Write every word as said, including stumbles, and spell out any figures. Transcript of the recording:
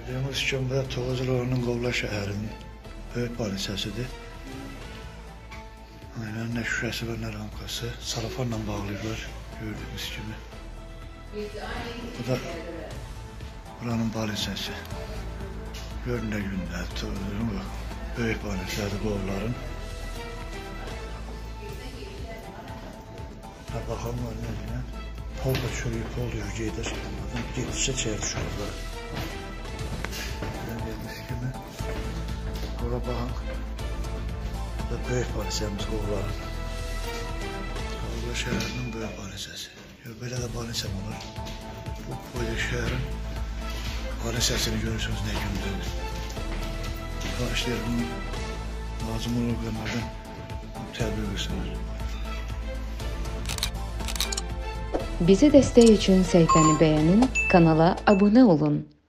Gördüğümüz Cumhuriyet Toğuzluğu'nun Qovla şəhərinin böyük banisəsidir. Aynen ne şurası ve ne rampası. Sarafanla bağlıyorlar gördüğümüz gibi. Bu da buranın banisəsi. Görün ne günler Toğuzluğun bu. Böyük banisədir Qovların. Ha bakalım var ne diye. Pol da çürüyüp pol yürü gedir. Gittikçe çeyrek uşaqlar. Gördüğümüz gibi. Bura baxın. Bu da böyük banisəmiz Qovların. Qovla şəhərinin böyük banisəsi. Belə də banisəm olur. Bu böyle şəhərin banisəsini görürsünüz ne gündür. Qarşılayın lazım olur qanlardan təbliğ edirsiniz. Bizi dəstək üçün səhifəni bəyənin, kanala abunə olun.